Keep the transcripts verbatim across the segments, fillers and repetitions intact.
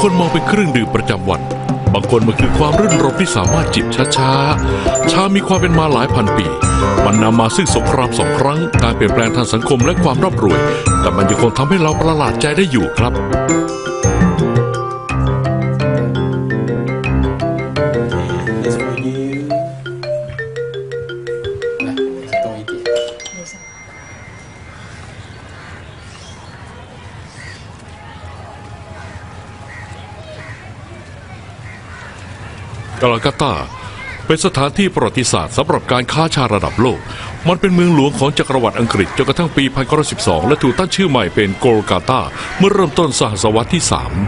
คนมองเป็นเครื่องดื่มประจำวันบางคนมันคือความรื่นรมที่สามารถจิบช้าๆชามีความเป็นมาหลายพันปีมันนำมาซึ่งสงครามสองครั้งการเปลี่ยนแปลงทางสังคมและความร่ำรวยแต่มันยังคงทำให้เราประหลาดใจได้อยู่ครับกาลากัตตาเป็นสถานที่ประวัติศาสตร์สำหรับการค้าชาระดับโลกมันเป็นเมืองหลวงของจักรวรรดิอังกฤษจนกระทั่งปีหนึ่งพันเก้าร้อยสิบสองและถูกตั้งชื่อใหม่เป็นโกลกาตาเมื่อเริ่มต้นศตวรรษที่สาม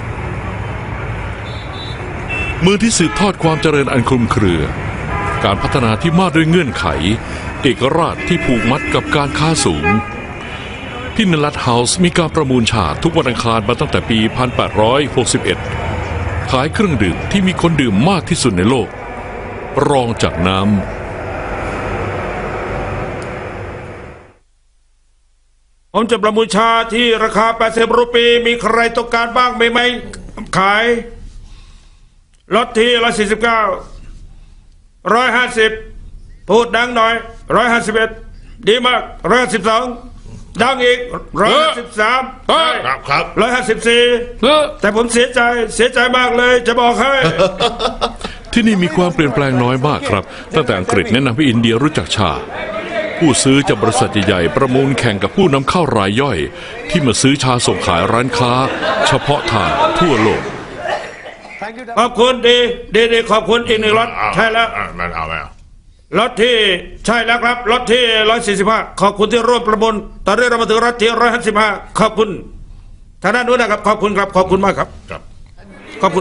เมืองที่สืบทอดความเจริญอันคลุมเครือการพัฒนาที่มากด้วยเงื่อนไขเอกราชที่ผูกมัดกับการค้าสูงที่เนลัดเฮาส์มีการประมูลชาทุกวันอังคารมาตั้งแต่ปีหนึ่งพันแปดร้อยหกสิบเอ็ดขายเครื่องดื่มที่มีคนดื่มมากที่สุดในโลกรองจากน้ำผมจะประมูลชาที่ราคาแปดสิบรูปีมีใครต้องการบ้างไหมไหมขายลดที่ร้อยสี่สิบเก้าร้อยห้าสิบพูดดังหน่อยร้อยห้าสิบเอ็ดดีมากร้อยห้าสิบสองดังอีกร้อยห้าสิบสามครับครับร้อยห้าสิบสี่แต่ผมเสียใจเสียใจมากเลยจะบอกให้ที่นี่มีความเปลี่ยนแปลงน้อยมากครับตั้งแต่อังกฤษแนะนำให้อินเดียรู้จักชาผู้ซื้อจากบริษัทใหญ่ๆประมูลแข่งกับผู้นำเข้ารายย่อยที่มาซื้อชาส่งขายร้านค้าเฉพาะทางทั่วโลกขอบคุณดีดีดีขอบคุณอีกหนึ่งรถใช่แล้วมันเอาไหมรถที่ใช่แล้วครับรถที่ร้อยสี่สิบห้าขอบคุณที่ร่วมประมูลตอนนี้เรามาถึงรถที่ร้อยห้าสิบห้าขอบคุณทางด้านนู้นนะครับขอบคุณครับขอบคุณมากครับครับขอบคุณ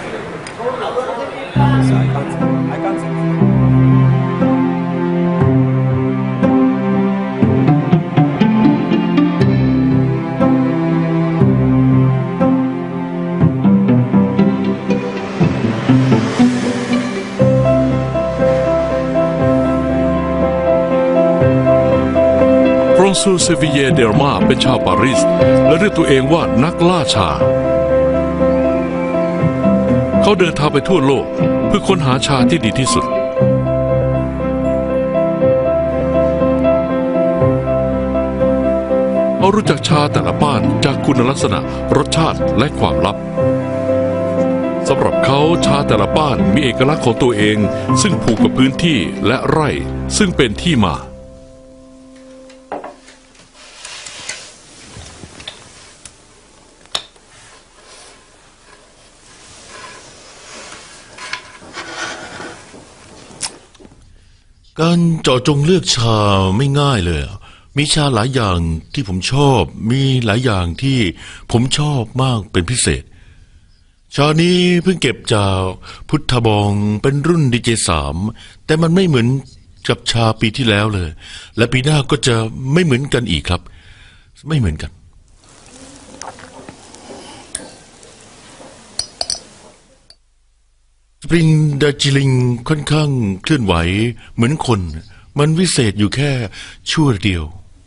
ฟรองซูเซวิเยเดลมาเป็นชาวปารีสและเรียกตัวเองว่านักล่าชาเขาเดินทางไปทั่วโลกเพื่อค้นหาชาที่ดีที่สุดเขารู้จักชาแต่ละบ้านจากคุณลักษณะรสชาติและความลับสำหรับเขาชาแต่ละบ้านมีเอกลักษณ์ของตัวเองซึ่งผูกกับพื้นที่และไร่ซึ่งเป็นที่มาการเจาะจงเลือกชาไม่ง่ายเลยมีชาหลายอย่างที่ผมชอบมีหลายอย่างที่ผมชอบมากเป็นพิเศษชานี้เพิ่งเก็บจากพุทธบองเป็นรุ่นดีเจสามแต่มันไม่เหมือนกับชาปีที่แล้วเลยและปีหน้าก็จะไม่เหมือนกันอีกครับไม่เหมือนกันสปริงดาร์จิลิงค่อนข้างเคลื่อนไหวเหมือนคนมันวิเศษอยู่แค่ชั่วเดียว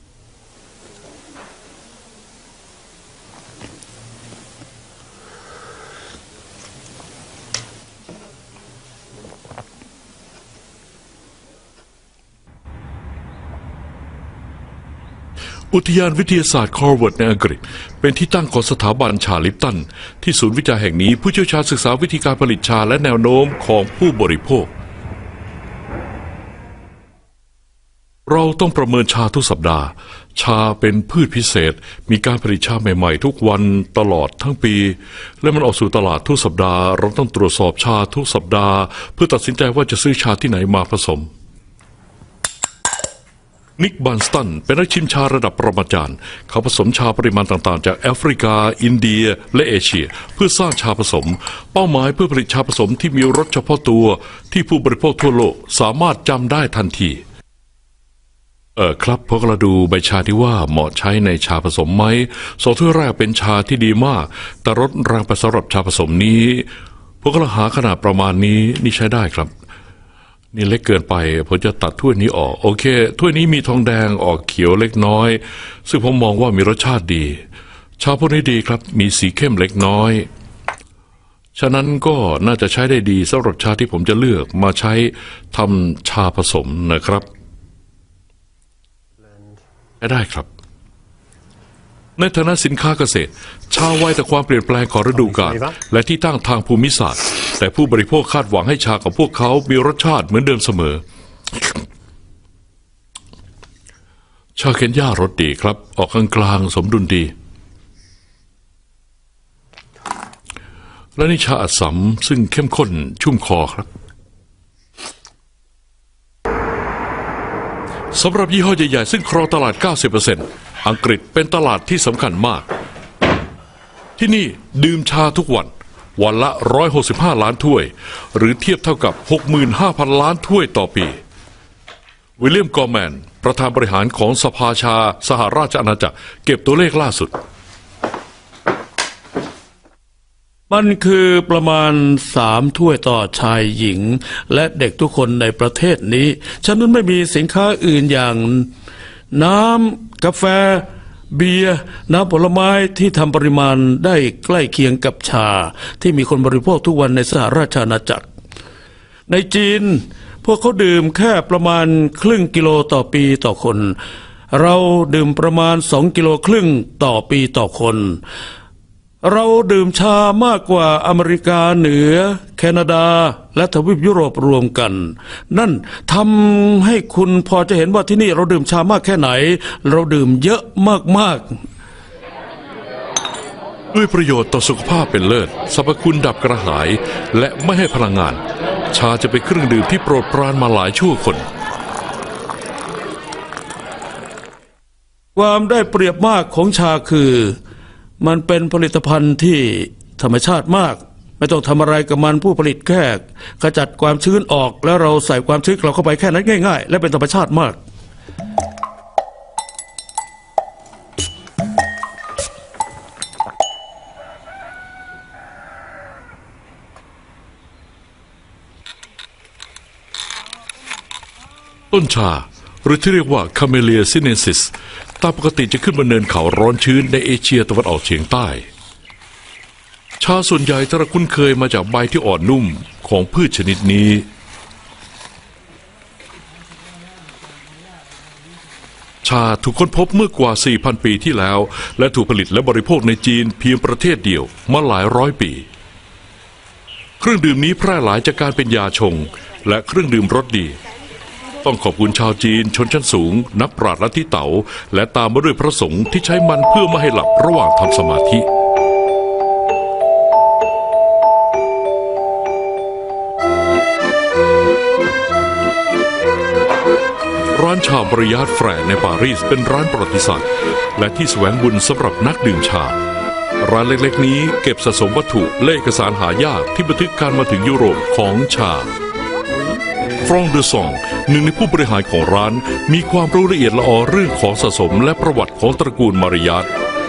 อุทยานวิทยาศาสตร์คอร์เวิร์ดในอังกฤษเป็นที่ตั้งของสถาบันชาลิปตันที่ศูนย์วิจัยแห่งนี้ผู้เชี่ยวชาญศึกษาวิธีการผลิตชาและแนวโน้มของผู้บริโภคเราต้องประเมินชาทุกสัปดาห์ชาเป็นพืชพิเศษมีการผลิตชาใหม่ๆทุกวันตลอดทั้งปีและมันออกสู่ตลาดทุกสัปดาห์เราต้องตรวจสอบชาทุกสัปดาห์เพื่อตัดสินใจว่าจะซื้อชาที่ไหนมาผสมนิกบันสตันเป็นนักชิมชาระดับปรมาจารย์เขาผสมชาปริมาณต่างๆจากแอฟริกาอินเดียและเอเชียเพื่อสร้างชาผสมเป้าหมายเพื่อผลิตชาผสมที่มีรสเฉพาะตัวที่ผู้บริโภคทั่วโลกสามารถจำได้ทันทีเออครับพวกเราดูใบชาที่ว่าเหมาะใช้ในชาผสมไหมสองถ้วยแรกเป็นชาที่ดีมากแต่รสแรงไปสำหรับชาผสมนี้พวกเราหาขนาดประมาณนี้นี่ใช้ได้ครับนี่เล็กเกินไปผมจะตัดถ้วยนี้ออกโอเคถ้วยนี้มีทองแดงออกเขียวเล็กน้อยซึ่งผมมองว่ามีรสชาติดีชาพวกนี้ดีครับมีสีเข้มเล็กน้อยฉะนั้นก็น่าจะใช้ได้ดีสำหรับชาที่ผมจะเลือกมาใช้ทำชาผสมนะครับได้ครับในฐานะสินค้าเกษตรชาไวแต่ความเปลี่ยนแปลงของฤดูกาลและที่ตั้งทางภูมิศาสตร์แต่ผู้บริโภคคาดหวังให้ชาของพวกเขามีรสชาติเหมือนเดิมเสมอชาเคนยารสดีครับออกกลางๆสมดุลดีและนี่ชาอัสสัมซึ่งเข้มข้นชุ่มคอครับสำหรับยี่ห้อใหญ่ๆซึ่งครองตลาด เก้าสิบเปอร์เซ็นต์ อังกฤษเป็นตลาดที่สำคัญมากที่นี่ดื่มชาทุกวันวันละหนึ่งร้อยหกสิบห้าล้านถ้วยหรือเทียบเท่ากับ หกหมื่นห้าพัน ล้านถ้วยต่อปีวิลเลียมกอร์แมนประธานบริหารของสภาชาสหราชอาณาจักรเก็บตัวเลขล่าสุดมันคือประมาณสามถ้วยต่อชายหญิงและเด็กทุกคนในประเทศนี้ฉะนั้นไม่มีสินค้าอื่นอย่างน้ำกาแฟเบียร์น้ำผลไม้ที่ทำปริมาณได้ใกล้เคียงกับชาที่มีคนบริโภคทุกวันในสหราชอาณาจักรในจีนพวกเขาดื่มแค่ประมาณครึ่งกิโลต่อปีต่อคนเราดื่มประมาณสองกิโลครึ่งต่อปีต่อคนเราดื่มชามากกว่าอเมริกาเหนือแคนาดาและทวีปยุโรปรวมกันนั่นทำให้คุณพอจะเห็นว่าที่นี่เราดื่มชามากแค่ไหนเราดื่มเยอะมากๆด้วยประโยชน์ต่อสุขภาพเป็นเลิศสรรพคุณดับกระหายและไม่ให้พลังงานชาจะเป็นเครื่องดื่มที่โปรดปรานมาหลายชั่วคนความได้เปรียบมากของชาคือมันเป็นผลิตภัณฑ์ที่ธรรมชาติมากไม่ต้องทำอะไรกับมันผู้ผลิตแค่ขจัดความชื้นออกแล้วเราใส่ความชื้นเราเข้าไปแค่นั้นง่ายๆและเป็นธรรมชาติมากต้นชาหรือที่เรียกว่า Camellia sinensis ตามปกติจะขึ้นบนเนินเขาร้อนชื้นในเอเชียตะวันออกเฉียงใต้ชาส่วนใหญ่ถ้าเราคุ้นเคยมาจากใบที่อ่อนนุ่มของพืชชนิดนี้ชาถูกค้นพบเมื่อกว่า สี่พัน ปีที่แล้วและถูกผลิตและบริโภคในจีนเพียงประเทศเดียวมาหลายร้อยปีเครื่องดื่มนี้แพร่หลายจากการเป็นยาชงและเครื่องดื่มรสดีต้องขอบคุณชาวจีนชนชั้นสูงนักปราชญ์ลัทธิเต๋าและตามมาด้วยพระสงฆ์ที่ใช้มันเพื่อไม่ให้หลับระหว่างทำสมาธิร้านชาบริยาตแฟร์ในปารีสเป็นร้านประวัติศาสตร์และที่แสวงบุญสำหรับนักดื่มชาร้านเล็กๆนี้เก็บสะสมวัตถุและเอกสารหายากที่บันทึกการมาถึงยุโรปของชาฟรองเดอซองหนึ่งในผู้บริหารของร้านมีความรู้ละเอียดละออเรื่องของสะสมและประวัติของตระกูลมาริยาต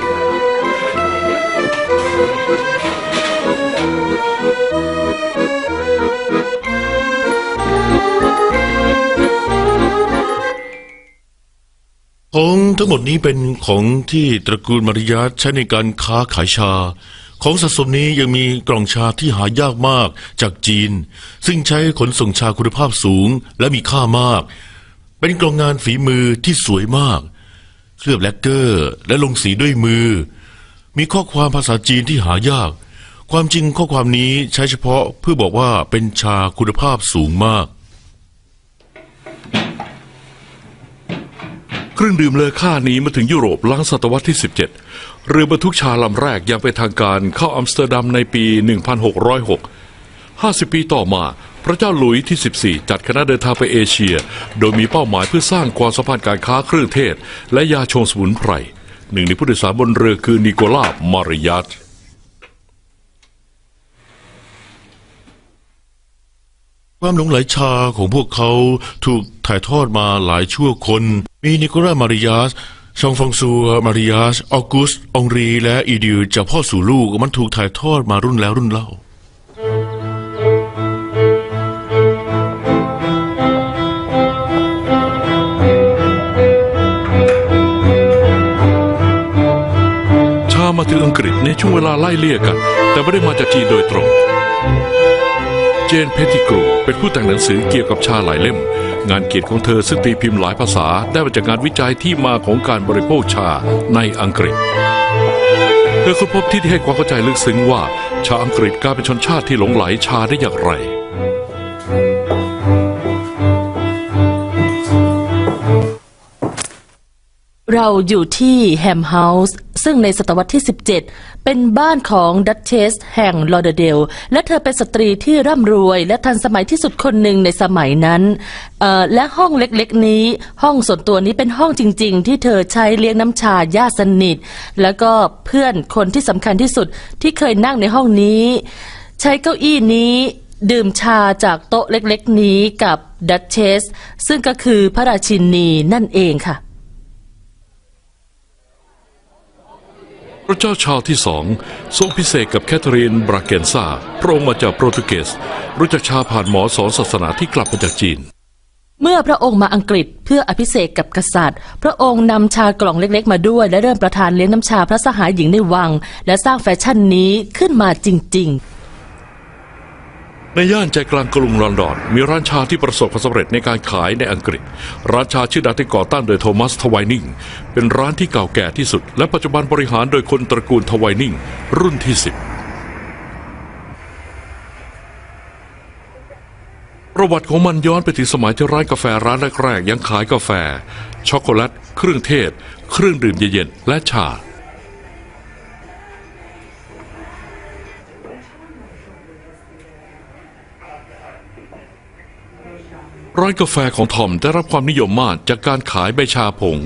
ของทั้งหมดนี้เป็นของที่ตระกูลมาริยาตใช้ในการค้าขายชาของสะสมนี้ยังมีกล่องชาที่หายากมากจากจีนซึ่งใช้ขนส่งชาคุณภาพสูงและมีค่ามากเป็นกล่องงานฝีมือที่สวยมากเคลือบแลกเกอร์และลงสีด้วยมือมีข้อความภาษาจีนที่หายากความจริงข้อความนี้ใช้เฉพาะเพื่อบอกว่าเป็นชาคุณภาพสูงมากเครื่องดื่มเลอค่านี้มาถึงยุโรปหลังศตวรรษที่สิบเจ็ดเรือบรรทุกชาลำแรกยังเป็นทางการเข้าอัมสเตอร์ดัมในปีหนึ่งพันหกร้อยหก ห้าสิบปีต่อมาพระเจ้าหลุยส์ที่สิบสี่จัดคณะเดินทางไปเอเชียโดยมีเป้าหมายเพื่อสร้างความสัมพันธ์การค้าเครื่องเทศและยาชงสมุนไพรหนึ่งในผู้โดยสารบนเรือคือนิโคลามาริยาตความหลงไหลชาของพวกเขาถูกถ่ายทอดมาหลายชั่วคนมีนิโคลามาริยาสชองฟองซัวมาริยาสออกุสองรีและอีดิวจากพ่อสู่ลูกมันถูกถ่ายทอดมารุ่นแล้วรุ่นเล่าชามาถึงอังกฤษในช่วงเวลาไล่เลี่ยกันแต่ไม่ได้มาจากจีนโดยตรงเจนเพติกรูเป็นผู้แต่งหนังสือเกี่ยวกับชาหลายเล่มงานเขียนของเธอซึ่งตีพิมพ์หลายภาษาได้มาจากงานวิจัยที่มาของการบริโภคชาในอังกฤษเธอค้นพบที่ที่ให้ความเข้าใจลึกซึ้งว่าชาวอังกฤษกลายเป็นชนชาติที่หลงไหลชาได้อย่างไรเราอยู่ที่แฮมเฮาส์ซึ่งในศตวรรษที่สิบเจ็ดเป็นบ้านของดัชเชสแห่งลอเดอร์เดลและเธอเป็นสตรีที่ร่ำรวยและทันสมัยที่สุดคนหนึ่งในสมัยนั้นเอ่อและห้องเล็กๆนี้ห้องส่วนตัวนี้เป็นห้องจริงๆที่เธอใช้เลี้ยงน้ำชาญาติสนิทแล้วก็เพื่อนคนที่สำคัญที่สุดที่เคยนั่งในห้องนี้ใช้เก้าอี้นี้ดื่มชาจากโต๊ะเล็กๆนี้กับดัชเชสซึ่งก็คือพระราชินีนั่นเองค่ะพระเจ้าชาร์ลส์ที่สองทรงพิเศษกับแคทเธอรีนบราเกนซาพระองค์มาจากโปรตุเกสรู้จักชาผ่านหมอสอนศาสนาที่กลับมาจากจีนเมื่อพระองค์มาอังกฤษเพื่ออภิเษกกับกษัตริย์พระองค์นำชากล่องเล็กๆมาด้วยและเริ่มประทานเลี้ยงน้ำชาพระสหายหญิงในวังและสร้างแฟชั่นนี้ขึ้นมาจริงๆในย่านใจกลางกรุงลอนดอนมีร้านชาที่ประสบความสำเร็จในการขายในอังกฤษร้านชาชื่อดังที่ก่อตั้งโดยโทมัสทไวนิงเป็นร้านที่เก่าแก่ที่สุดและปัจจุบันบริหารโดยคนตระกูลทไวนิงรุ่นที่สิบประวัติของมันย้อนไปถึงสมัยที่ร้านกาแฟร้านแรกๆยังขายกาแฟช็อกโกแลตเครื่องเทศเครื่องดื่มเย็นๆและชาร้านกาแฟของทอมได้รับความนิยมมากจากการขายใบชาผง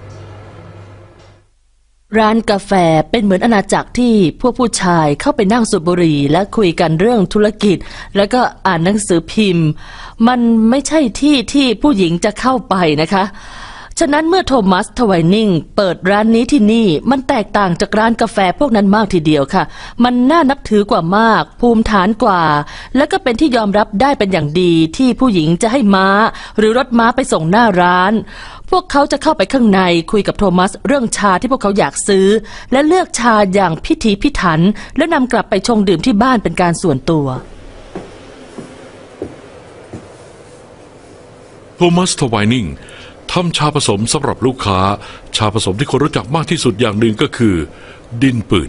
ร้านกาแฟเป็นเหมือนอาณาจักรที่พวกผู้ชายเข้าไปนั่งสูบบุหรี่และคุยกันเรื่องธุรกิจแล้วก็อ่านหนังสือพิมพ์มันไม่ใช่ที่ที่ผู้หญิงจะเข้าไปนะคะฉะนั้นเมื่อโทมัสทไวนิงเปิดร้านนี้ที่นี่มันแตกต่างจากร้านกาแฟพวกนั้นมากทีเดียวค่ะมันน่านับถือกว่ามากภูมิฐานกว่าและก็เป็นที่ยอมรับได้เป็นอย่างดีที่ผู้หญิงจะให้ม้าหรือรถม้าไปส่งหน้าร้านพวกเขาจะเข้าไปข้างในคุยกับโทมัสเรื่องชาที่พวกเขาอยากซื้อและเลือกชาอย่างพิถีพิถันแล้วนำกลับไปชงดื่มที่บ้านเป็นการส่วนตัวโทมัสทไวนิงทำชาผสมสำหรับลูกค้าชาผสมที่คนรู้จักมากที่สุดอย่างหนึ่งก็คือดินปืน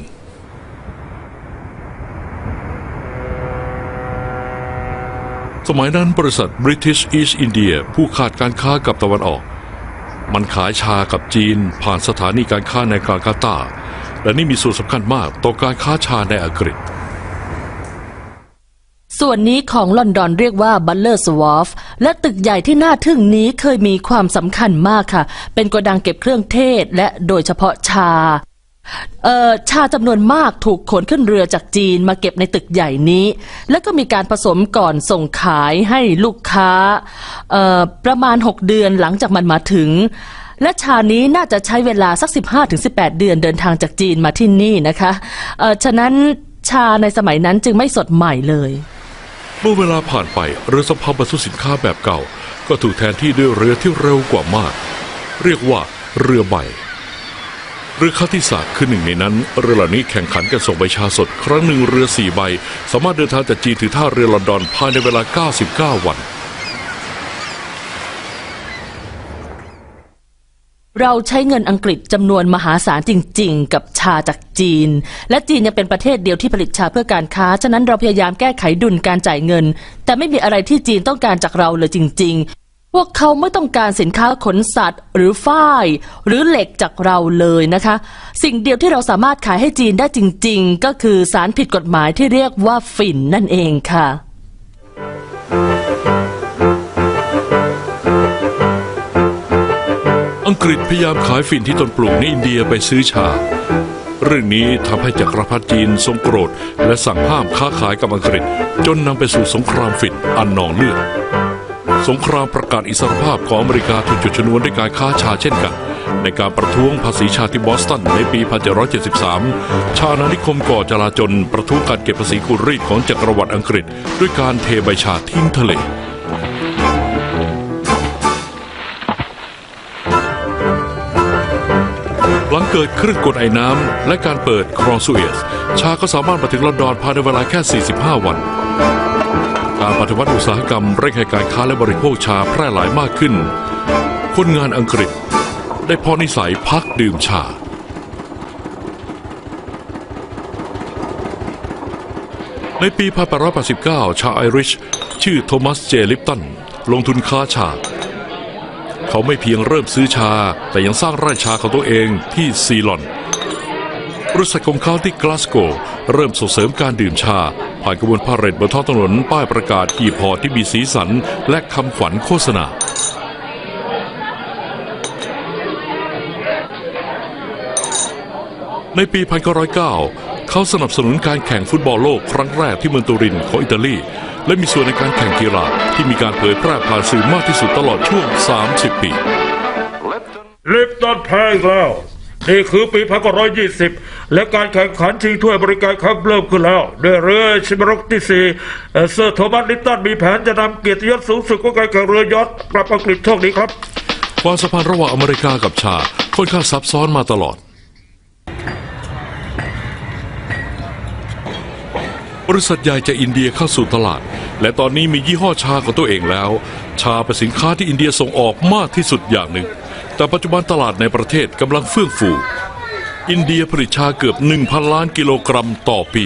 สมัยนั้นบริษัท British East India ผู้ขาดการค้ากับตะวันออกมันขายชากับจีนผ่านสถานีการค้าในกาการ์ตาและนี่มีส่วนสำคัญมากต่อการค้าชาในอังกฤษส่วนนี้ของลอนดอนเรียกว่าบัลเลอร์สวอฟและตึกใหญ่ที่น่าทึ่งนี้เคยมีความสำคัญมากค่ะเป็นโกดังเก็บเครื่องเทศและโดยเฉพาะชาเอ่อชาจำนวนมากถูกขนขึ้นเรือจากจีนมาเก็บในตึกใหญ่นี้แล้วก็มีการผสมก่อนส่งขายให้ลูกค้าเอ่อประมาณหกเดือนหลังจากมันมาถึงและชานี้น่าจะใช้เวลาสัก สิบห้าถึงสิบแปด เดือนเดินทางจากจีนมาที่นี่นะคะเอ่อฉะนั้นชาในสมัยนั้นจึงไม่สดใหม่เลยเมื่อเวลาผ่านไปเรือสำเภาบรรทุกสินค้าแบบเก่าก็ถูกแทนที่ด้วยเรือที่เร็วกว่ามากเรียกว่าเรือใบเรือคาติสาคือหนึ่งในนั้นเรือเหล่านี้แข่งขันกันส่งใบชาสดครั้งหนึ่งเรือสี่ใบสามารถเดินทางจากจีนถึงท่าเรือลอนดอนภายในเวลาเก้าสิบเก้าวันเราใช้เงินอังกฤษจำนวนมหาศาลจริงๆกับชาจากจีนและจีนยังเป็นประเทศเดียวที่ผลิตชาเพื่อการค้าฉะนั้นเราพยายามแก้ไขดุลการจ่ายเงินแต่ไม่มีอะไรที่จีนต้องการจากเราเลยจริงๆพวกเขาไม่ต้องการสินค้าขนสัตว์หรือฝ้ายหรือเหล็กจากเราเลยนะคะสิ่งเดียวที่เราสามารถขายให้จีนได้จริงๆก็คือสารผิดกฎหมายที่เรียกว่าฝิ่นนั่นเองค่ะอังกฤษพยายามขายฝิ่นที่ต้นปลูกในอินเดียไปซื้อชาเรื่องนี้ทำให้จักรพรรดิจีนทรงโกรธและสั่งห้ามค้าขายกับอังกฤษจนนำไปสู่สงครามฝิ่นอันนองเลือดสงครามประกาศอิสรภาพของอเมริกาถูกจุดชนวนด้วยการค้าชาเช่นกันในการประท้วงภาษีชาที่บอสตันในปีหนึ่งพันเจ็ดร้อยเจ็ดสิบสามชาวอาณานิคมก่อจลาจลประท้วงการเก็บภาษีกุรีดของจักรวรรดิอังกฤษด้วยการเทใบชาทิ้งทะเลหลังเกิดเครื่องกลไอน้ำและการเปิดคลองสุเอซชาก็สามารถมาถึงลอนดอนภายในเวลาแค่สี่สิบห้าวันการปฏิวัติอุตสาหกรรมเร่งให้การค้าและบริโภคชาแพร่หลายมากขึ้นคนงานอังกฤษได้พอนิสัยพักดื่มชาในปี หนึ่งพันแปดร้อยแปดสิบเก้า ชาวไอริชชื่อโทมัส เจ ลิปตันลงทุนค้าชาเขาไม่เพียงเริ่มซื้อชาแต่ยังสร้างไร่ชาของตัวเองที่ซีลอนบริษัทของเขาที่กลาสโกว์เริ่มส่งเสริมการดื่มชาผ่านกระบวนพาเหรดบนท้องถนนป้ายประกาศหีบห่อที่มีสีสันและคำขวัญโฆษณาในปี หนึ่งพันเก้าร้อยเก้า เขาสนับสนุนการแข่งฟุตบอลโลกครั้งแรกที่เมืองตูรินของอิตาลีและมีส่วนในการแข่งกีฬาที่มีการเผยแพร่ผ่านสื่อมากที่สุดตลอดช่วง สามสิบ ปีลิปตันแพ้อีกแล้วนี่คือปี หนึ่งพันเก้าร้อยยี่สิบ และการแข่งขันชิงถ้วยบริการครั้งเริ่มขึ้นแล้วด้วยเรือชิมรกที่สี่เซอร์โทมัส ลิปตันมีแผนจะนำเกียรติยศสูงสุดของการแข่งเรือยอชต์กลับอังกฤษโชคดีครับความสัมพันธ์ระหว่างอเมริกากับชาค่อนข้างซับซ้อนมาตลอดบริษัทใหญ่จากอินเดียเข้าสู่ตลาดและตอนนี้มียี่ห้อชาของตัวเองแล้วชาเป็นสินค้าที่อินเดียส่งออกมากที่สุดอย่างหนึ่งแต่ปัจจุบันตลาดในประเทศกำลังเฟื่องฟูอินเดียผลิตชาเกือบ หนึ่งพัน ล้านกิโลกรัมต่อปี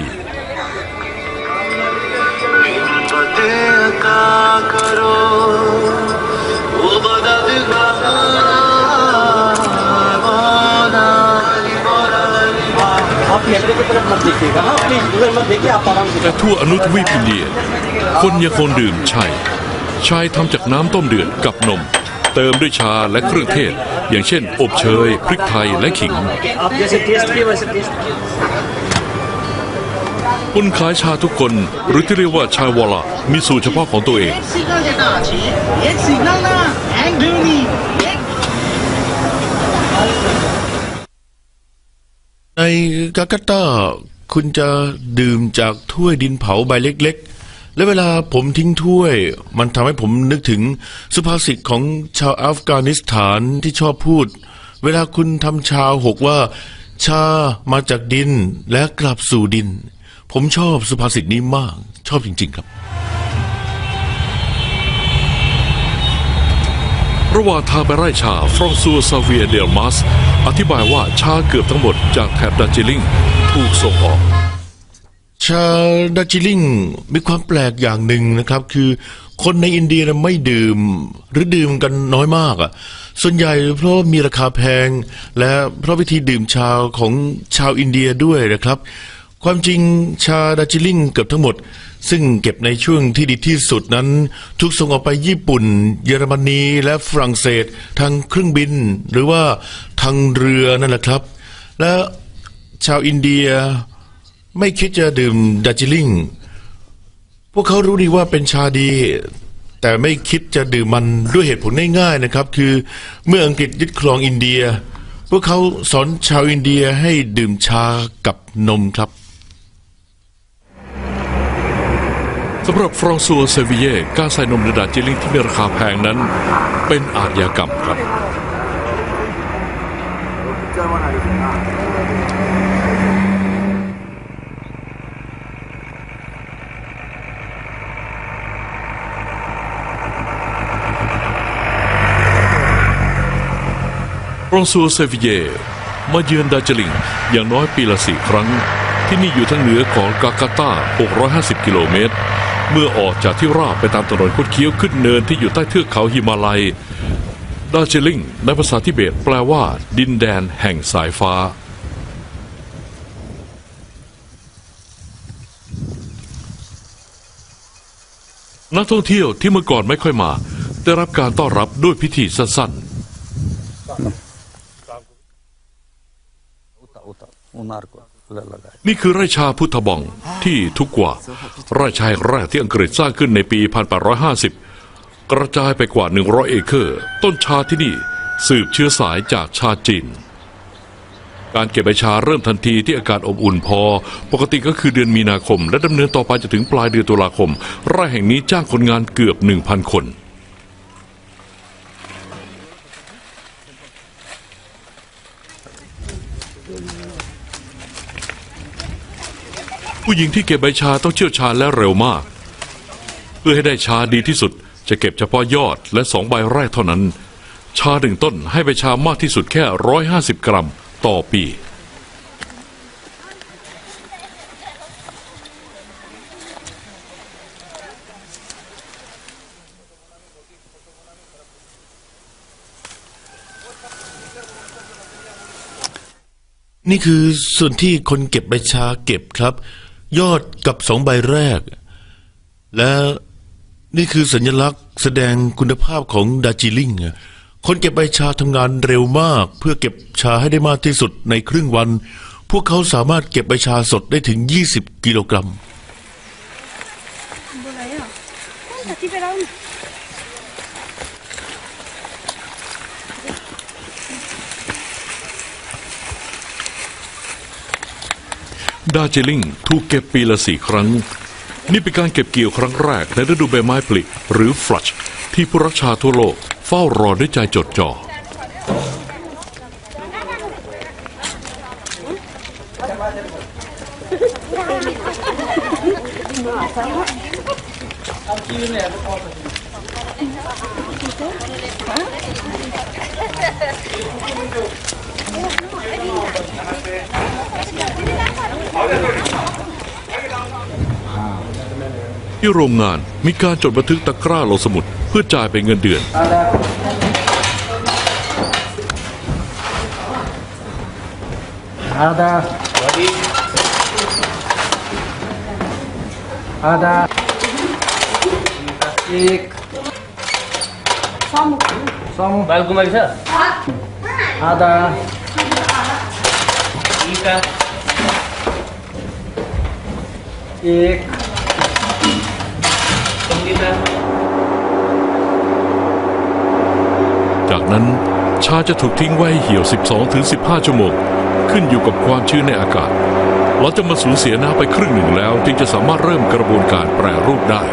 แต่ทั่วอนุทวีปอินเดียคนยังคงดื่มไชน์ไชน์ทำจากน้ำต้มเดือดกับนมเติมด้วยชาและเครื่องเทศอย่างเช่นอบเชยพริกไทยและขิงคนขายชาทุกคนหรือที่เรียกว่าชายวอลามีสูตรเฉพาะของตัวเองในกาการ์ตาคุณจะดื่มจากถ้วยดินเผาใบเล็กๆและเวลาผมทิ้งถ้วยมันทำให้ผมนึกถึงสุภาษิตของชาวอัฟกานิสถานที่ชอบพูดเวลาคุณทำชาหกว่าชามาจากดินและกลับสู่ดินผมชอบสุภาษิตนี้มากชอบจริงๆครับระหว่างทางไปไร่ชาฟรองซัวซาเวียเดลมัสอธิบายว่าชาเกือบทั้งหมดจากแถบดาร์จิลิงถูกส่งออกชาดาร์จิลิงมีความแปลกอย่างหนึ่งนะครับคือคนในอินเดียไม่ดื่มหรือดื่มกันน้อยมากอ่ะส่วนใหญ่เพราะมีราคาแพงและเพราะวิธีดื่มชาของชาวอินเดียด้วยนะครับความจริงชาดาร์จิลิงเกือบทั้งหมดซึ่งเก็บในช่วงที่ดีที่สุดนั้นถูกส่งออกไปญี่ปุ่นเยอรมนีและฝรั่งเศสทางเครื่องบินหรือว่าทางเรือนั่นแหละครับและชาวอินเดียไม่คิดจะดื่มดาร์จิลิงพวกเขารู้ดีว่าเป็นชาดีแต่ไม่คิดจะดื่มมันด้วยเหตุผลง่ายๆนะครับคือเมื่ออังกฤษยึดครองอินเดียพวกเขาสอนชาวอินเดียให้ดื่มชากับนมครับสำหรับฟรองซัวเซวิเย่การใส่นมในดาร์จิลิงที่มีราคาแพงนั้นเป็นอาชญากรรมครับฟรองซัวเซวิเย่มาเยือนดาร์จิลิงอย่างน้อยปีละสี่ครั้งที่นี่อยู่ทางเหนือของกาการ์ตาหกร้อยห้าสิบกิโลเมตรเมื่อออกจากที่ราบไปตามถนนคดเคี้ยวขึ้นเนินที่อยู่ใต้เทือกเขาหิมาลัยดาร์จิลิงในภาษาทิเบตแปลว่าดินแดนแห่งสายฟ้านักท่องเที่ยวที่เมื่อก่อนไม่ค่อยมาได้รับการต้อนรับด้วยพิธีสั้นๆนี่คือไร่ชาพุทธบองที่ทุกกว่าไร่ชาแรกที่อังกฤษสร้างขึ้นในปี หนึ่งพันแปดร้อยห้าสิบ กระจายไปกว่าหนึ่งร้อยเอเคอร์ต้นชาที่นี่สืบเชื้อสายจากชาจีนการเก็บใบชาเริ่มทันทีที่อากาศอบอุ่นพอปกติก็คือเดือนมีนาคมและดำเนินต่อไปจนถึงปลายเดือนตุลาคมไร่แห่งนี้จ้างคนงานเกือบ หนึ่งพัน คนผู้หญิงที่เก็บใบชาต้องเชี่ยวชาญและเร็วมากเพื่อให้ได้ชาดีที่สุดจะเก็บเฉพาะยอดและสองใบแรกเท่านั้นชาหนึ่งต้นให้ใบชามากที่สุดแค่ร้อยห้าสิบกรัมต่อปีนี่คือส่วนที่คนเก็บใบชาเก็บครับ ยอดกับสองใบแรกและนี่คือสัญลักษณ์แสดงคุณภาพของดาร์จิลิงคนเก็บใบชาทำงานเร็วมากเพื่อเก็บชาให้ได้มากที่สุดในครึ่งวันพวกเขาสามารถเก็บใบชาสดได้ถึงยี่สิบกิโลกรัมดาร์จิลิงถูกเก็บปีละสี่ครั้งนี่เป็นการเก็บเกี่ยวครั้งแรกในฤดูใบไม้ผลิหรือฟลัชที่ผู้รักชาทั่วโลกเฝ้ารอด้วยใจจดจ่อที่โรงงานมีการจดบันทึกตะกร้าลงสมุดเพื่อจ่ายเป็นเงินเดือน Ada. Ada. एक. Samu. Samu. बाल घुमाएको छ Ada. इका एक. सङ्गीता จากนั้นชาจะถูกทิ้งไว้เหี่ยว สิบสองถึงสิบห้า ชั่วโมงขึ้นอยู่กับความชื้นในอากาศเราจะมาสูญเสียน้ำไปครึ่งหนึ่งแล้วจึงจะสามารถเริ่มกระบวนการแปรรูปได้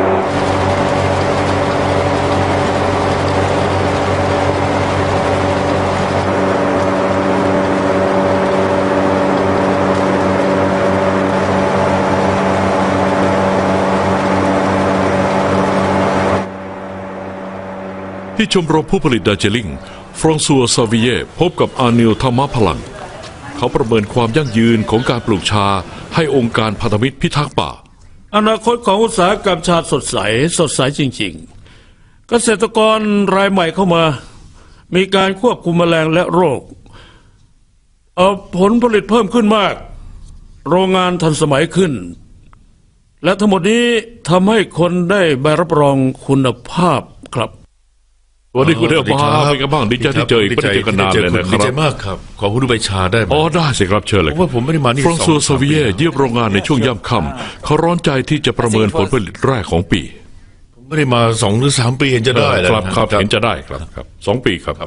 ที่ชมรมผู้ผลิตดาร์จิลิงฟรองซัวซาวิเย่พบกับอานิลธรรมพลังเขาประเมินความยั่งยืนของการปลูกชาให้องค์การพันธมิตรพิทักษ์ป่าอนาคตของอุตสาหกรรมชาสดใสสดใสจริงๆเกษตรกรรายใหม่เข้ามามีการควบคุมแมลงและโรคเอาผลผลิตเพิ่มขึ้นมากโรงงานทันสมัยขึ้นและทั้งหมดนี้ทำให้คนได้ใบรับรองคุณภาพครับวันนี้คุณเรียกมาเป็นกันบ้างดีใจที่เจออีกไม่ได้เจอกันนานเลยนะครับดีใจมากครับขอพูดดูใบชาได้ไหมอ๋อได้สิครับเชิญเลยเพราะว่าผมไม่ได้มานี่ฟรองซัวซาวิเย่เยี่ยมโรงงานในช่วงย่ำค่ำเขาร้อนใจที่จะประเมินผลผลิตแรกของปีผมไม่ได้มาสองหรือสามปีเห็นจะได้แล้วครับครับเห็นจะได้ครับครับสองปีครับ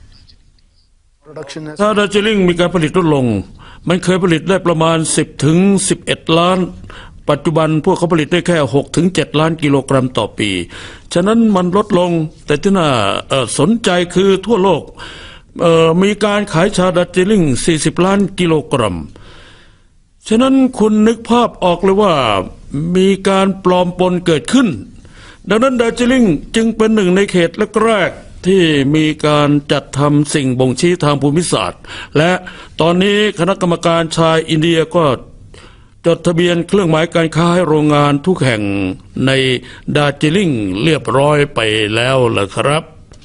ถ้าดาร์จิลิงมีการผลิตลดลงมันเคยผลิตได้ประมาณสิบถึงสิบเอ็ดล้านปัจจุบันพวกเขาผลิตได้แค่หกถึงเจ็ดล้านกิโลกรัมต่อปีฉะนั้นมันลดลงแต่ที่น่าสนใจคือทั่วโลกมีการขายชาดาร์จิลิงสี่สิบล้านกิโลกรัมฉะนั้นคุณนึกภาพออกเลยว่ามีการปลอมปนเกิดขึ้นดังนั้นดาร์จิลิงจึงเป็นหนึ่งในเขตแรกๆที่มีการจัดทำสิ่งบ่งชี้ทางภูมิศาสตร์และตอนนี้คณะกรรมการชายอินเดียก็จดทะเบียนเครื่องหมายการค้าให้โรงงานทุกแห่งในดาร์จิลิงเรียบร้อยไปแล้วล่ะครับ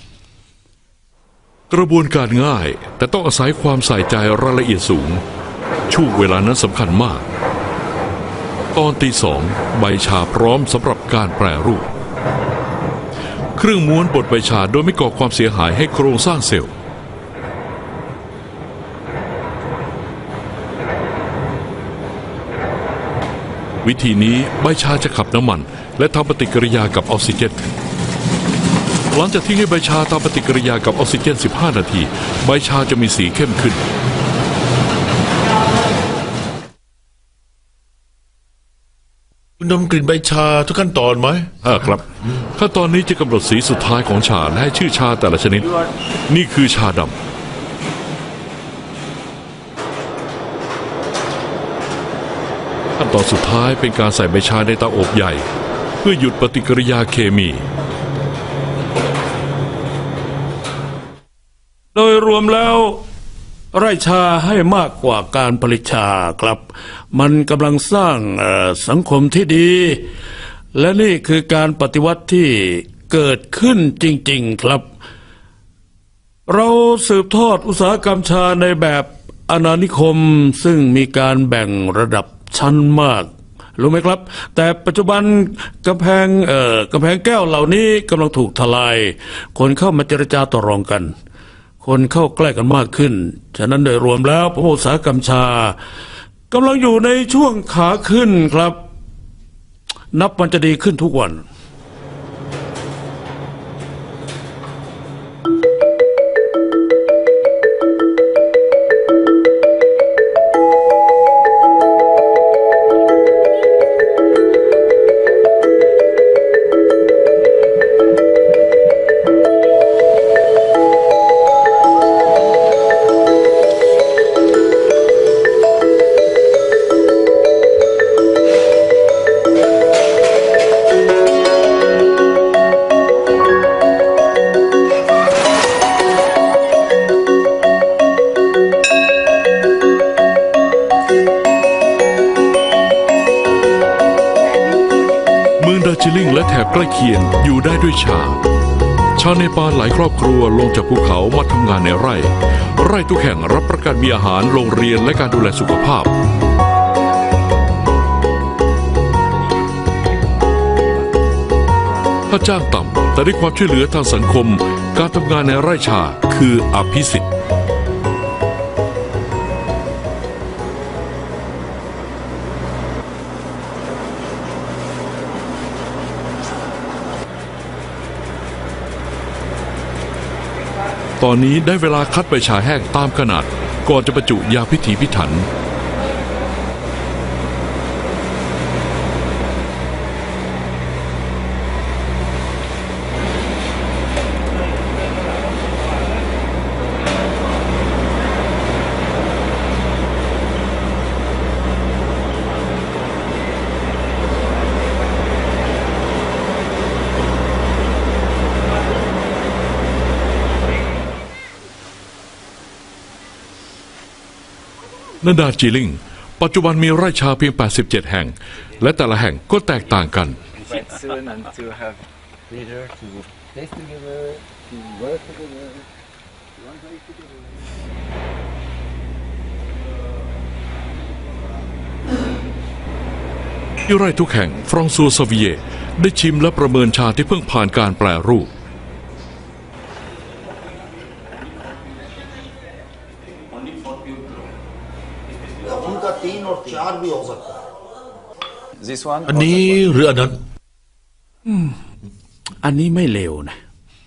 กระบวนการง่ายแต่ต้องอาศัยความใส่ใจรายละเอียดสูงช่วงเวลานั้นสำคัญมากตอนตีสองใบชาพร้อมสำหรับการแปรรูปเครื่องม้วนบดใบชาโดยไม่ก่อความเสียหายให้โครงสร้างเซลล์วิธีนี้ใบชาจะขับน้ำมันและทำปฏิกิริยากับออกซิเจนหลังจากทิ้งให้ใบชาทำปฏิกิริยากับออกซิเจนสิบห้านาทีใบชาจะมีสีเข้มขึ้นคุณดมกลิ่นใบชาทุกขั้นตอนไหมอ่าครับขั้นตอนนี้จะกำหนดสีสุดท้ายของชาและให้ชื่อชาแต่ละชนิดนี่คือชาดำขั้นตอนสุดท้ายเป็นการใส่ใบชาในเตาอบใหญ่พื่อหยุดปฏิกิริยาเคมีโดยรวมแล้วไร่ชาให้มากกว่าการผลิตชาครับมันกำลังสร้างสังคมที่ดีและนี่คือการปฏิวัติที่เกิดขึ้นจริงๆครับเราสืบทอดอุตสาหกรรมชาในแบบอาณานิคมซึ่งมีการแบ่งระดับชั้นมากรู้ไหมครับแต่ปัจจุบันกำแพงเอ่อกำแพงแก้วเหล่านี้กำลังถูกทลายคนเข้ามาเจรจาต่อรองกันคนเข้าใกล้กันมากขึ้นฉะนั้นโดยรวมแล้วผมอุตสาหกรรมชากำลังอยู่ในช่วงขาขึ้นครับนับวันจะดีขึ้นทุกวันและแถบใกล้เคียงอยู่ได้ด้วยชาชาวเนปาลหลายครอบครัวลงจากภูเขามาทำงานในไร่ไร่ทุกแห่งรับประกันมีอาหารโรงเรียนและการดูแลสุขภาพถ้าจ้างต่ำแต่ได้ความช่วยเหลือทางสังคมการทำงานในไร่ชาคืออภิสิทธิ์ตอนนี้ได้เวลาคัดใบชาแห้งตามขนาดก่อนจะบรรจุยาพิถีพิถันนาดาจิลิงปัจจุบันมีไร่ชาเพียงแปดสิบเจ็ดแห่งและแต่ละแห่งก็แตกต่างกันที่ไร่ทุกแห่งฟรองซัวซาวิเยได้ชิมและประเมินชาที่เพิ่งผ่านการแปรรูปอันนี้หรืออันนั้นอันนี้ไม่เลวนะ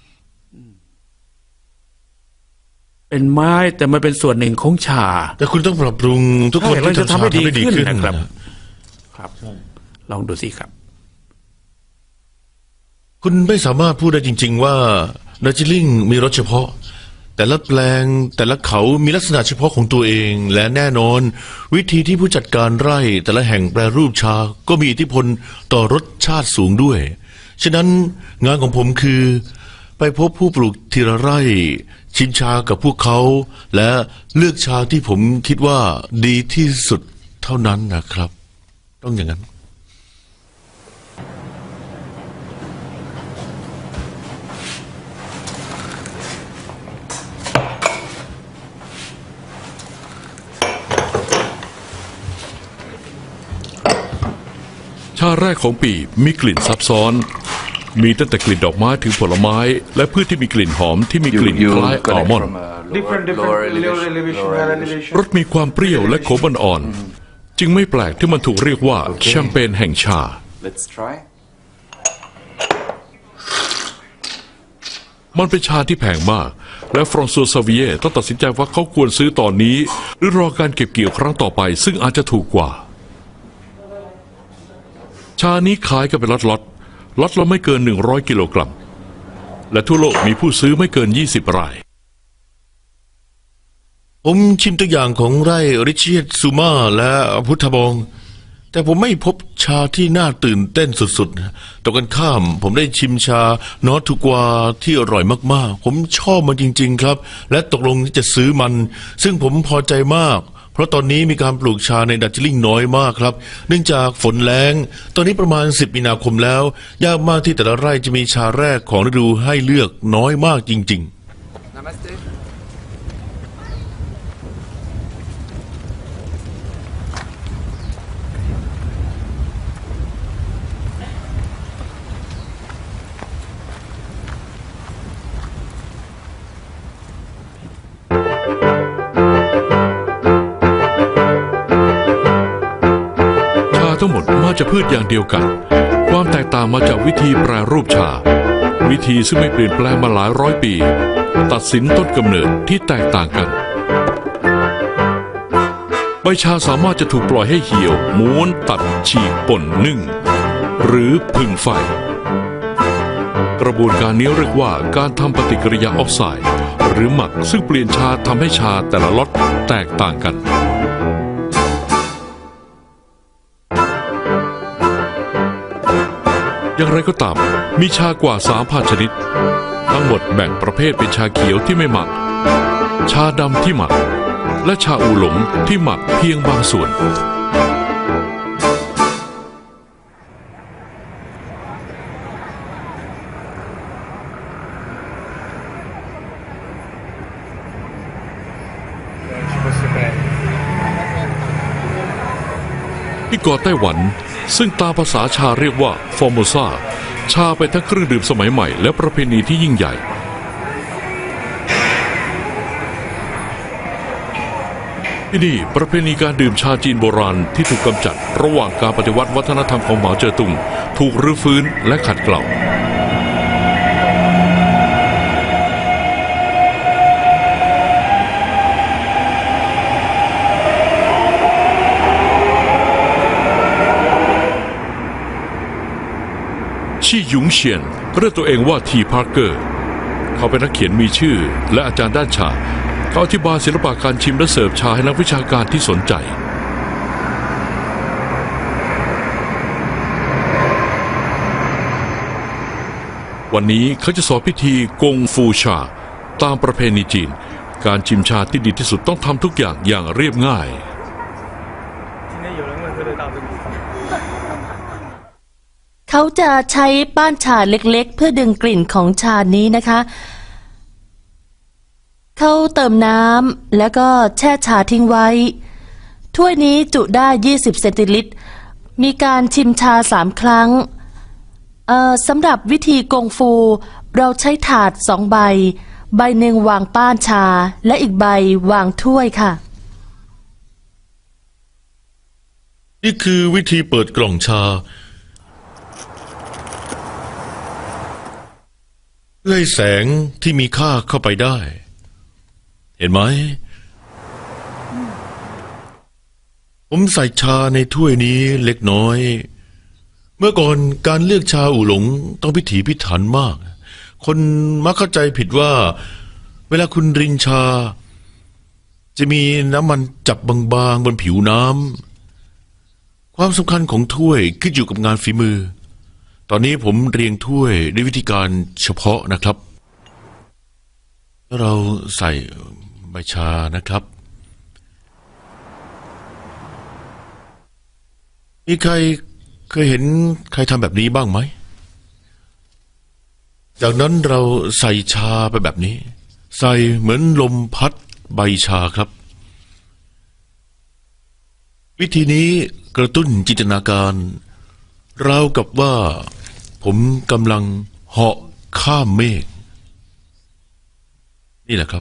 เป็นไม้แต่มันเป็นส่วนหนึ่งของชาแต่คุณต้องปรับปรุงทุกคนที่ทำชาให้ดีขึ้นนะครับครับลองดูสิครับคุณไม่สามารถพูดได้จริงๆว่าดาร์จิลิงมีรสเฉพาะแต่ละแปลงแต่ละเขามีลักษณะเฉพาะของตัวเองและแน่นอนวิธีที่ผู้จัดการไร่แต่ละแห่งแปรรูปชาก็มีอิทธิพลต่อรสชาติสูงด้วยฉะนั้นงานของผมคือไปพบผู้ปลูกทีละไร่ชิมชากับพวกเขาและเลือกชาที่ผมคิดว่าดีที่สุดเท่านั้นนะครับต้องอย่างนั้นชาแรกของปีมีกลิ่นซับซ้อนมีตั้งแต่กลิ่นดอกไม้ถึงผลไม้และพืชที่มีกลิ่นหอมที่มีกลิ่นคล้ายอัลมอนด์รสมีความเปรี้ยวและขมอ่อนๆจึงไม่แปลกที่มันถูกเรียกว่าแชมเปญแห่งชามันเป็นชาที่แพงมากและฟรองซัวซาวิเย่ต้องตัดสินใจว่าเขาควรซื้อตอนนี้หรือรอการเก็บเกี่ยวครั้งต่อไปซึ่งอาจจะถูกกว่าชานี้ขายกันเป็นล็อตล็อตล็อตละไม่เกินหนึ่งร้อยกิโลกรัมและทั่วโลกมีผู้ซื้อไม่เกินยี่สิบรายผมชิมตัวอย่างของไร่ริเชียตซูมาและพุทธบองแต่ผมไม่พบชาที่น่าตื่นเต้นสุดๆนะตรงกันข้ามผมได้ชิมชานอตทูกวาที่อร่อยมากๆผมชอบมันจริงๆครับและตกลงที่จะซื้อมันซึ่งผมพอใจมากเพราะตอนนี้มีการปลูกชาในดัร์จิลิงน้อยมากครับเนื่องจากฝนแล้งตอนนี้ประมาณสิบมีนาคมแล้วยากมากที่แต่ละไร่จะมีชาแรกของฤดูให้เลือกน้อยมากจริงๆทั้งหมดมาจากพืชอย่างเดียวกันความแตกต่างมาจากวิธีแปรรูปชาวิธีซึ่งไม่เปลี่ยนแปลงมาหลายร้อยปีตัดสินต้นกำเนิดที่แตกต่างกันใบชาสามารถจะถูกปล่อยให้เหี่ยวม้วนตัดฉีกป่นนึ่งหรือผึ่งไฟกระบวนการนี้เรียกว่าการทำปฏิกิริยาออกไซด์หรือหมักซึ่งเปลี่ยนชาทำให้ชาแต่ละล็อตแตกต่างกันอย่างไรก็ตามมีชากว่า สามพัน ชนิดทั้งหมดแบ่งประเภทเป็นชาเขียวที่ไม่หมักชาดำที่หมักและชาอูหลงที่หมักเพียงบางส่วนที่เกาะไต้หวันซึ่งตามภาษาชาเรียกว่าฟอร์โมซาชาเป็นทั้งเครื่องดื่มสมัยใหม่และประเพณีที่ยิ่งใหญ่ที่นี่ประเพณีการดื่มชาจีนโบราณที่ถูกกำจัดระหว่างการปฏิวัติวัฒนธรรมของเหมาเจ๋อตุงถูกรื้อฟื้นและขัดเกลาชี่หยุงเฉียนเรียกตัวเองว่าทีพาร์เกอร์เขาเป็นนักเขียนมีชื่อและอาจารย์ด้านชาเขาอธิบายศิลปะการชิมและเสิร์ฟชาให้นักวิชาการที่สนใจวันนี้เขาจะสอนพิธีกงฟูชาตามประเพณีจีนการชิมชาที่ดีที่สุดต้องทำทุกอย่างอย่างเรียบง่ายเขาจะใช้ป้านชาเล็กๆเพื่อดึงกลิ่นของชานี้นะคะเขาเติมน้ำแล้วก็แช่ชาทิ้งไว้ถ้วยนี้จุได้ยี่สิบเซนติลิตรมีการชิมชาสามครั้งเอ่อสำหรับวิธีกงฟูเราใช้ถาดสองใบใบหนึ่งวางป้านชาและอีกใบวางถ้วยค่ะนี่คือวิธีเปิดกล่องชาเพื่อให้แสงที่มีค่าเข้าไปได้เห็นไหมผมใส่ชาในถ้วยนี้เล็กน้อยเมื่อก่อนการเลือกชาอู่หลงต้องพิถีพิถันมากคนมักเข้าใจผิดว่าเวลาคุณรินชาจะมีน้ำมันจับบางๆบนผิวน้ำความสำคัญของถ้วยขึ้นอยู่กับงานฝีมือตอนนี้ผมเรียงถ้วยด้วยวิธีการเฉพาะนะครับเราใส่ใบชานะครับมีใครเคยเห็นใครทำแบบนี้บ้างไหมจากนั้นเราใส่ชาไปแบบนี้ใส่เหมือนลมพัดใบชาครับวิธีนี้กระตุ้นจินตนาการราวกับว่าผมกำลังเหาะข้ามเมฆนี่แหละครับ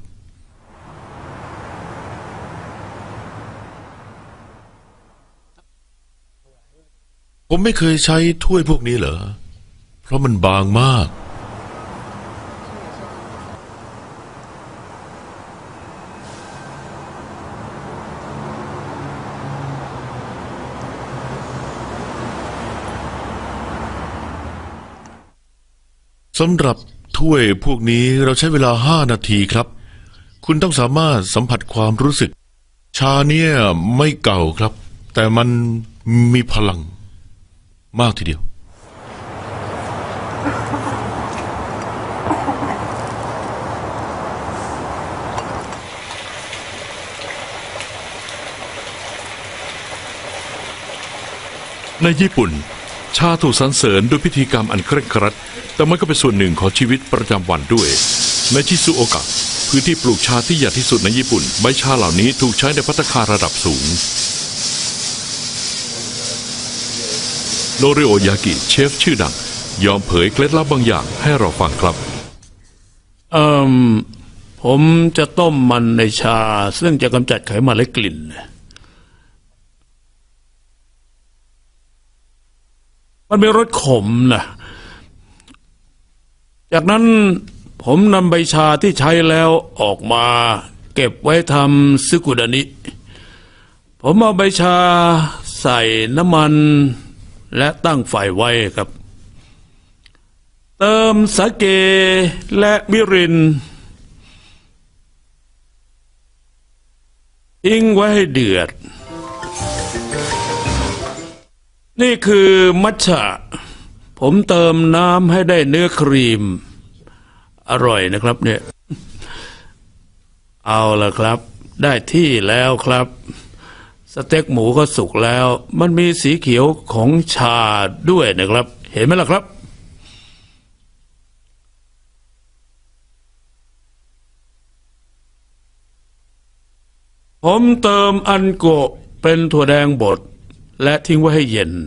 ผมไม่เคยใช้ถ้วยพวกนี้เหรอเพราะมันบางมากสำหรับถ้วยพวกนี้เราใช้เวลาห้านาทีครับคุณต้องสามารถสัมผัสความรู้สึกชาเนี่ยไม่เก่าครับแต่มันมีพลังมากทีเดียวในญี่ปุ่นชาถูกสรรเสริญด้วยพิธีกรรมอันเคร่งครัดแต่มันก็เป็นส่วนหนึ่งของชีวิตประจำวันด้วยในชิซุโอกะพื้นที่ปลูกชาที่ใหญ่ที่สุดในญี่ปุ่นใบชาเหล่านี้ถูกใช้ในภัตตาคารระดับสูงโนริโอยากิเชฟชื่อดังยอมเผยเคล็ดลับบางอย่างให้เราฟังครับเอ่อผมจะต้มมันในชาซึ่งจะกำจัดไขมันและกลิ่นมันมีรสขมนะจากนั้นผมนำใบชาที่ใช้แล้วออกมาเก็บไว้ทำซึกุดานิผมเอาใบชาใส่น้ำมันและตั้งไฟไว้ครับเติมสาเกและมิรินทิ้งไว้ให้เดือดนี่คือมัทฉะผมเติมน้ำให้ได้เนื้อครีมอร่อยนะครับเนี่ยเอาละครับได้ที่แล้วครับสเต็กหมูก็สุกแล้วมันมีสีเขียวของชาด้วยนะครับเห็นไหมล่ะครับผมเติมอันโกะเป็นถั่วแดงบดและทิ้งไว้ให้เย็น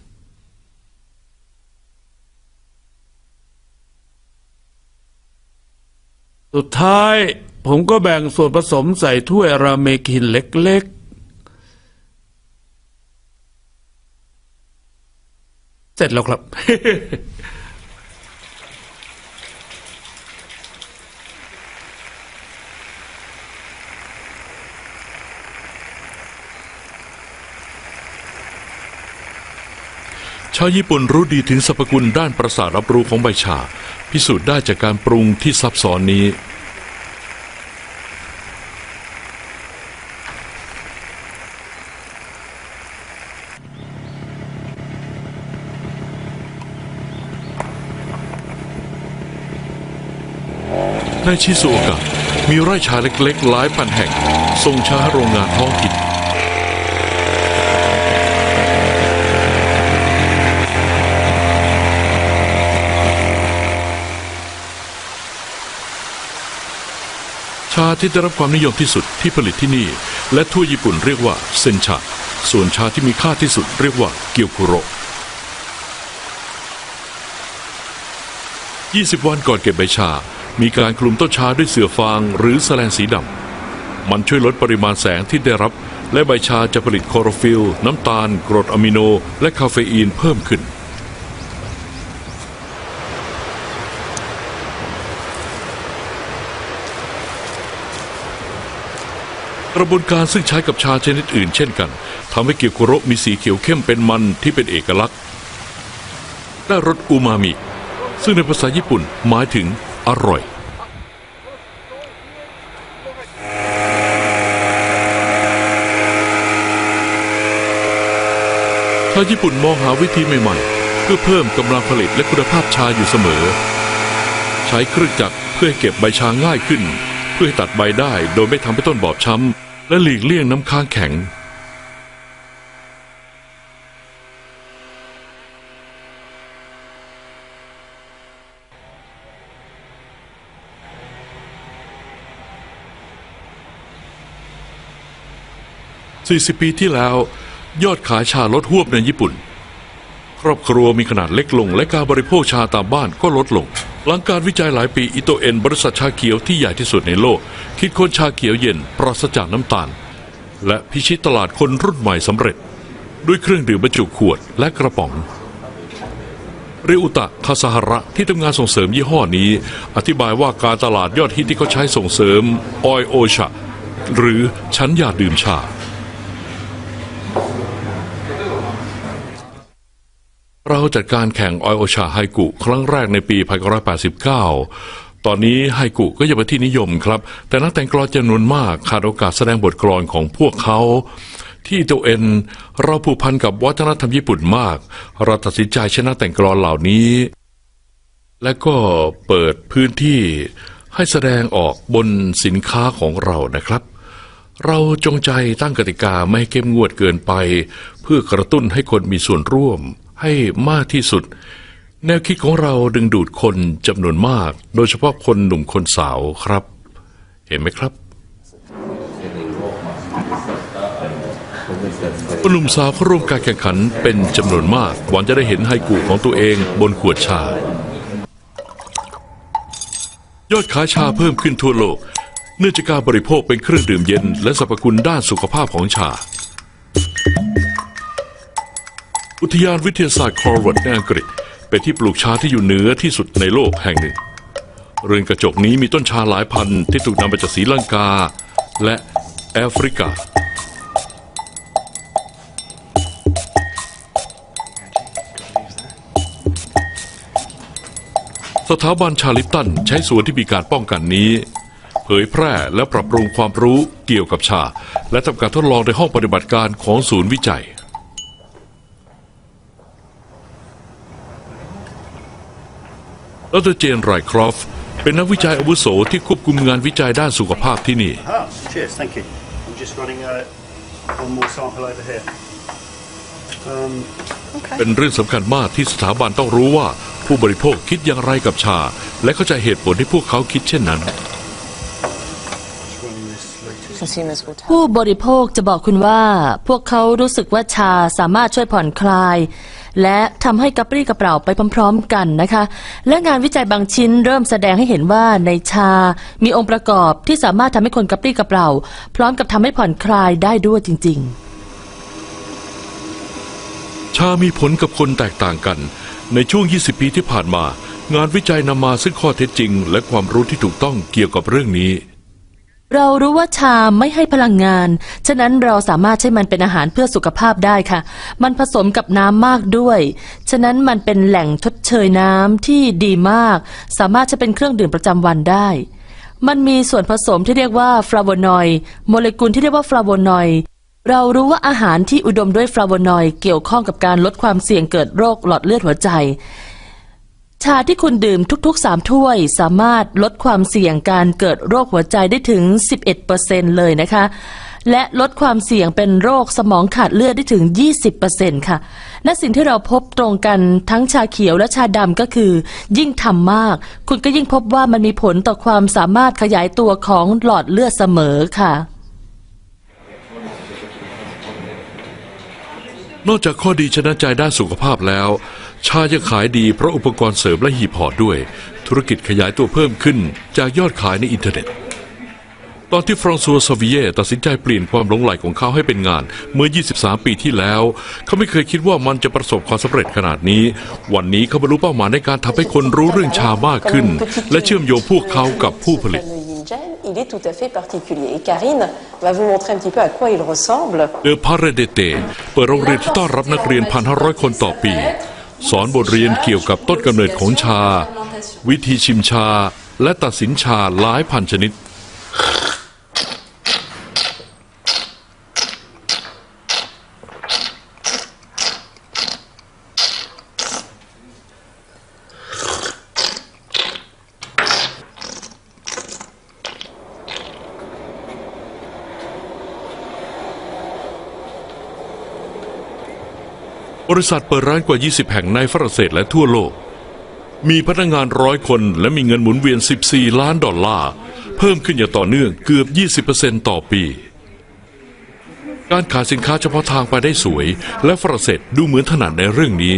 สุดท้ายผมก็แบ่งส่วนผสมใส่ถ้วยราเมกินเล็กๆเสร็จแล้วครับชาวญี่ปุ่นรู้ดีถึงสรรพคุณด้านประสาทรับรู้ของใบชาพิสูจน์ได้จากการปรุงที่ซับซ้อนนี้ในชิซุโอกะมีไร่ชาเล็กๆหลายพันแห่งส่งชาให้โรงงานท้องถิ่นชาที่ได้รับความนิยมที่สุดที่ผลิตที่นี่และทั่วญี่ปุ่นเรียกว่าเซนชาส่วนชาที่มีค่าที่สุดเรียกว่าเกียวคุโรยี่สิบวันก่อนเก็บใบชามีการคลุมต้นชาด้วยเสื่อฟางหรือแสแลนสีดำมันช่วยลดปริมาณแสงที่ได้รับและใบชาจะผลิตคลอโรฟิลล์น้ำตาลกรดอะมิโนและคาเฟอีนเพิ่มขึ้นกระบวนการซึ่งใช้กับชาชนิดอื่นเช่นกันทำให้เกียวคุโรมีสีเขียวเข้มเป็นมันที่เป็นเอกลักษณ์ได้รสอูมามิซึ่งในภาษาญี่ปุ่นหมายถึงอร่อยชาวญี่ปุ่นมองหาวิธีใหม่ๆเพื่อเพิ่มกำลังผลิตและคุณภาพชาอยู่เสมอใช้เครื่องจักรเพื่อให้เก็บใบชาง่ายขึ้นเพื่อให้ตัดใบได้โดยไม่ทำให้ต้นบอบช้ำและหลีกเลี่ยงน้ำค้างแข็งสี่สิบปีที่แล้วยอดขายชาลดฮวบในญี่ปุ่นครอบครัวมีขนาดเล็กลงและการบริโภคชาตามบ้านก็ลดลงหลังการวิจัยหลายปีอิโตเอ็นบริษัทชาเขียวที่ใหญ่ที่สุดในโลกคิดค้นชาเขียวเย็นปราศจากน้ำตาลและพิชิตตลาดคนรุ่นใหม่สำเร็จด้วยเครื่องดื่มบรรจุขวดและกระป๋องริอุตะคาซาฮาระที่ทำงานส่งเสริมยี่ห้อนี้อธิบายว่าการตลาดยอดฮิตที่เขาใช้ส่งเสริมออยโอชาหรือฉันอยากดื่มชาเราจัดการแข่งออยโอชาไฮกุครั้งแรกในปีหนึ่งพันเก้าร้อยแปดสิบเก้าตอนนี้ไฮกุก็ยังเป็นที่นิยมครับแต่นักแต่งกลอนจำนวนมากขาดโอกาสแสดงบทกลอนของพวกเขาที่ตัวเอ็นเราผูกพันกับวัฒนธรรมญี่ปุ่นมากเราตัดสินใจชนะแต่งกลอนเหล่านี้และก็เปิดพื้นที่ให้แสดงออกบนสินค้าของเรานะครับเราจงใจตั้งกติกาไม่ให้เข้มงวดเกินไปเพื่อกระตุ้นให้คนมีส่วนร่วมให้มากที่สุดแนวคิดของเราดึงดูดคนจำนวนมากโดยเฉพาะคนหนุ่มคนสาวครับเห็นไหมครับคนหนุ่มสาวเข้าร่วมการแข่งขันเป็นจำนวนมากหวังจะได้เห็นไฮกุของตัวเองบนขวดชายอดขายชาเพิ่มขึ้นทั่วโลกเนื่องจากการบริโภคเป็นเครื่องดื่มเย็นและสรรพคุณด้านสุขภาพของชาอุทยานวิทยาศาสตร์คอร์วัดในอังกฤษเป็นที่ปลูกชาที่อยู่เหนือที่สุดในโลกแห่งหนึ่งเรือนกระจกนี้มีต้นชาหลายพันที่ถูกนำมาจากศรีลังกาและแอฟริกาสถาบันชาลิปตันใช้ส่วนที่มีการป้องกันนี้เผยแพร่และปรับปรุงความรู้เกี่ยวกับชาและทำการทดลองในห้องปฏิบัติการของศูนย์วิจัยดร.เจนไรครอฟต์เป็นนักวิจัยอาวุโสที่ควบคุมงานวิจัยด้านสุขภาพที่นี่ Ah, cheers, thank you. I'm just running uh, one more sample over here. Um, เป็นเรื่องสำคัญมากที่สถาบันต้องรู้ว่าผู้บริโภคคิดอย่างไรกับชาและเข้าใจเหตุผลที่พวกเขาคิดเช่นนั้นผู้บริโภคจะบอกคุณว่าพวกเขารู้สึกว่าชาสามารถช่วยผ่อนคลายและทำให้กระปรี้กระเปร่าไปพร้อมๆกันนะคะและงานวิจัยบางชิ้นเริ่มแสดงให้เห็นว่าในชามีองค์ประกอบที่สามารถทำให้คนกระปรี้กระเปร่าพร้อมกับทำให้ผ่อนคลายได้ด้วยจริงๆชามีผลกับคนแตกต่างกันในช่วงยี่สิบปีที่ผ่านมางานวิจัยนำมาซึ่งข้อเท็จจริงและความรู้ที่ถูกต้องเกี่ยวกับเรื่องนี้เรารู้ว่าชาไม่ให้พลังงานฉะนั้นเราสามารถใช้มันเป็นอาหารเพื่อสุขภาพได้ค่ะมันผสมกับน้ำมากด้วยฉะนั้นมันเป็นแหล่งชดเชยน้ำที่ดีมากสามารถจะเป็นเครื่องดื่มประจำวันได้มันมีส่วนผสมที่เรียกว่าฟลาโวนอยด์โมเลกุลที่เรียกว่าฟลาโวนอยด์เรารู้ว่าอาหารที่อุดมด้วยฟลาโวนอยด์เกี่ยวข้องกับการลดความเสี่ยงเกิดโรคหลอดเลือดหัวใจชาที่คุณดื่มทุกๆสามถ้วยสามารถลดความเสี่ยงการเกิดโรคหัวใจได้ถึง สิบเอ็ดเปอร์เซ็นต์ เลยนะคะและลดความเสี่ยงเป็นโรคสมองขาดเลือดได้ถึง ยี่สิบเปอร์เซ็นต์ ค่ะและสิ่งที่เราพบตรงกันทั้งชาเขียวและชาดำก็คือยิ่งทำมากคุณก็ยิ่งพบว่ามันมีผลต่อความสามารถขยายตัวของหลอดเลือดเสมอค่ะนอกจากข้อดีชนะใจด้านสุขภาพแล้วชายังขายดีเพราะอุปกรณ์เสริมและหีบห่อด้วยธุรกิจขยายตัวเพิ่มขึ้นจากยอดขายในอินเทอร์เน็ตตอนที่ฟรองซัวซาวิเย่ตัดสินใจเปลี่ยนความหลงใหลของเขาให้เป็นงานเมื่อยี่สิบสามปีที่แล้วเขาไม่เคยคิดว่ามันจะประสบความสำเร็จขนาดนี้วันนี้เขาบรรลุเป้าหมายในการทำให้คนรู้เรื่องชามากขึ้นและเชื่อมโยงพวกเขากับผู้ผลิต Il est tout à fait particulier. Et Karine va vous montrer un petit peu à quoi il ressemble. เดอพาเรเดเตเปิดโรงเรียนที่ต้อนรับนักเรียน หนึ่งพันห้าร้อย คนต่อปีสอนบทเรียนเกี่ยวกับต้นกำเนิดของชาวิธีชิมชาและตัดสินชาหลายพันชนิดบริษัทเปิดร้านกว่ายี่สิบแห่งในฝรั่งเศสและทั่วโลกมีพนักงานร้อยคนและมีเงินหมุนเวียนสิบสี่ล้านดอลลาร์เพิ่มขึ้นอย่างต่อเนื่องเกือบ ยี่สิบเปอร์เซ็นต์ ต่อปีการขายสินค้าเฉพาะทางไปได้สวยและฝรั่งเศสดูเหมือนถนัดในเรื่องนี้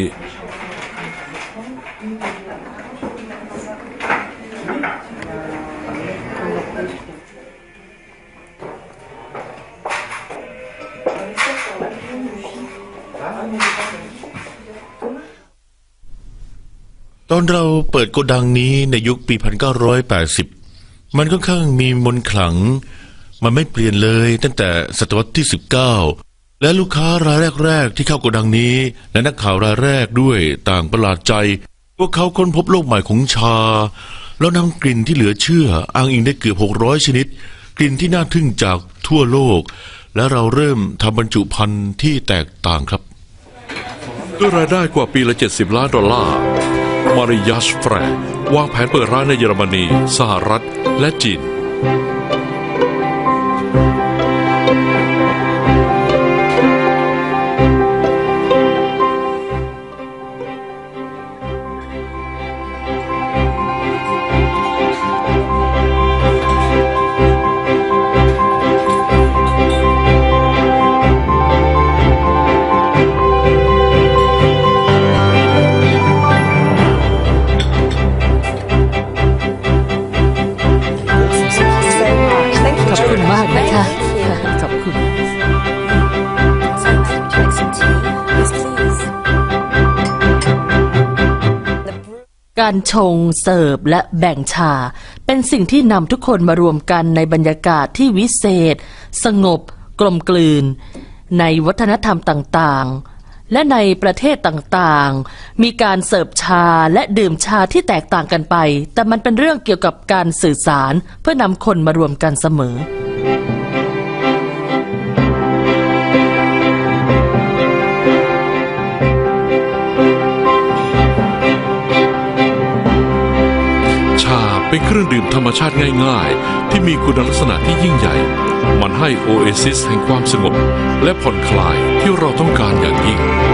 ตอนเราเปิดโกดังนี้ในยุคปี หนึ่งพันเก้าร้อยแปดสิบ มันค่อนข้างมีมนต์ขลังมันไม่เปลี่ยนเลยตั้งแต่ศตวรรษที่ สิบเก้า และลูกค้ารายแรกๆที่เข้าโกดังนี้และนักข่าวรายแรกด้วยต่างประหลาดใจพวกเขาค้นพบโลกใหม่ของชาแล้วนำกลิ่นที่เหลือเชื่ออ้างอิงได้เกือบหกร้อยชนิดกลิ่นที่น่าทึ่งจากทั่วโลกและเราเริ่มทำบรรจุภัณฑ์ที่แตกต่างครับด้วยรายได้กว่าปีละ เจ็ดสิบ ล้านดอลลาร์มาริยัสแฟร์วางแผนเปิดร้านในเยอรมนีสหรัฐและจีนขอบคุณมากนะคะขอบคุณ การชงเสิร์ฟและแบ่งชาเป็นสิ่งที่นำทุกคนมารวมกันในบรรยากาศที่วิเศษสงบกลมกลืนในวัฒนธรรมต่างๆและในประเทศต่างๆมีการเสิร์ฟชาและดื่มชาที่แตกต่างกันไปแต่มันเป็นเรื่องเกี่ยวกับการสื่อสารเพื่อนำคนมารวมกันเสมอเป็นเครื่องดื่มธรรมชาติง่ายๆที่มีคุณลักษณะที่ยิ่งใหญ่มันให้โอเอซิสแห่งความสงบและผ่อนคลายที่เราต้องการอย่างยิ่ง